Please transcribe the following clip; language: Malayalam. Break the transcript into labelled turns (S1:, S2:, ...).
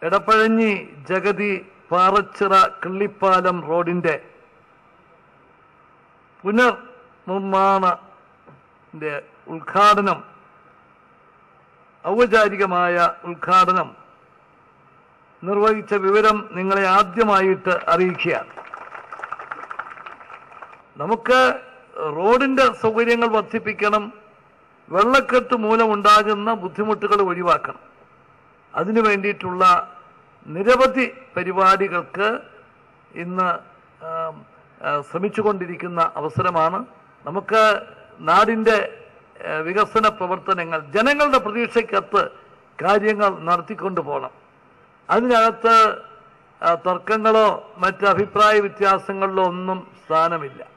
S1: എടപ്പഴഞ്ഞി ജഗതി പാറച്ചിറ കിള്ളിപ്പാലം റോഡിൻ്റെ പുനർനിർമ്മാണത്തിൻ്റെ ഉദ്ഘാടനം, ഔപചാരികമായ ഉദ്ഘാടനം നിർവഹിച്ച വിവരം നിങ്ങളെ ആദ്യമായിട്ട് അറിയിക്കുകയാണ്. നമുക്ക് റോഡിൻ്റെ സൗകര്യങ്ങൾ വർദ്ധിപ്പിക്കണം, വെള്ളക്കെട്ട് മൂലമുണ്ടാകുന്ന ബുദ്ധിമുട്ടുകൾ ഒഴിവാക്കണം. അതിനു വേണ്ടിയിട്ടുള്ള നിരവധി പരിപാടികൾക്ക് ഇന്ന് ശ്രമിച്ചുകൊണ്ടിരിക്കുന്ന അവസരമാണ്. നമുക്ക് നാടിൻ്റെ വികസന പ്രവർത്തനങ്ങൾ ജനങ്ങളുടെ പ്രതീക്ഷയ്ക്കകത്ത് കാര്യങ്ങൾ നടത്തിക്കൊണ്ടു പോകണം. അതിനകത്ത് തർക്കങ്ങളോ മറ്റ് അഭിപ്രായ വ്യത്യാസങ്ങളിലോ ഒന്നും സ്ഥാനമില്ല.